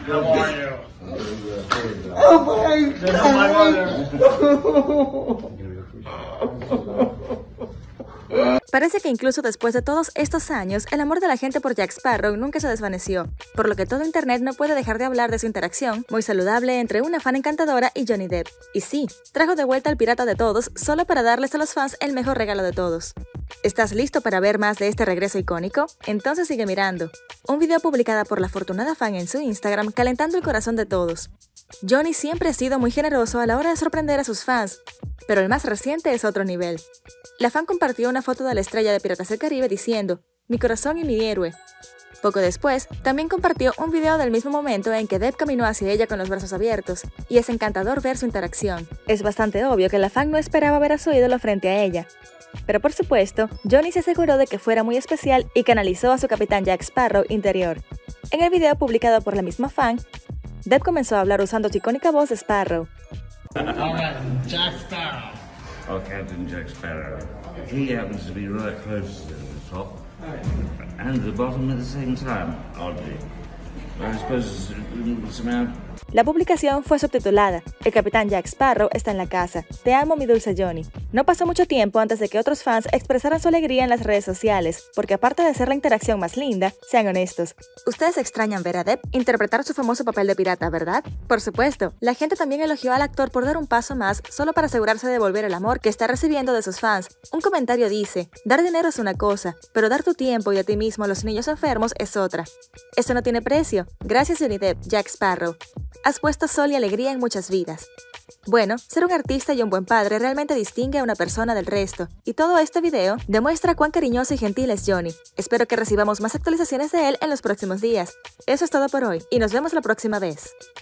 How are you? Oh my This is my mother. Parece que incluso después de todos estos años, el amor de la gente por Jack Sparrow nunca se desvaneció, por lo que todo internet no puede dejar de hablar de su interacción muy saludable entre una fan encantadora y Johnny Depp. Y sí, trajo de vuelta al pirata de todos solo para darles a los fans el mejor regalo de todos. ¿Estás listo para ver más de este regreso icónico? Entonces sigue mirando. Un video publicado por la afortunada fan en su Instagram calentando el corazón de todos. Johnny siempre ha sido muy generoso a la hora de sorprender a sus fans, pero el más reciente es otro nivel. La fan compartió una foto de la estrella de Piratas del Caribe diciendo, "Mi corazón y mi héroe". Poco después, también compartió un video del mismo momento en que Depp caminó hacia ella con los brazos abiertos, y es encantador ver su interacción. Es bastante obvio que la fan no esperaba ver a su ídolo frente a ella. Pero por supuesto, Johnny se aseguró de que fuera muy especial y canalizó a su capitán Jack Sparrow interior. En el video publicado por la misma fan, Depp comenzó a hablar usando su icónica voz de Sparrow. Alright, Jack Sparrow. Oh, Captain Jack Sparrow. He happens to be right close to the top and the bottom at the same time, oddly. I suppose somehow. La publicación fue subtitulada, "El capitán Jack Sparrow está en la casa. Te amo, mi dulce Johnny". No pasó mucho tiempo antes de que otros fans expresaran su alegría en las redes sociales, porque aparte de ser la interacción más linda, sean honestos. Ustedes extrañan ver a Depp interpretar su famoso papel de pirata, ¿verdad? Por supuesto, la gente también elogió al actor por dar un paso más solo para asegurarse de devolver el amor que está recibiendo de sus fans. Un comentario dice, "Dar dinero es una cosa, pero dar tu tiempo y a ti mismo a los niños enfermos es otra. Eso no tiene precio. Gracias, Johnny Depp, Jack Sparrow. Has puesto sol y alegría en muchas vidas". Bueno, ser un artista y un buen padre realmente distingue a una persona del resto, y todo este video demuestra cuán cariñoso y gentil es Johnny. Espero que recibamos más actualizaciones de él en los próximos días. Eso es todo por hoy, y nos vemos la próxima vez.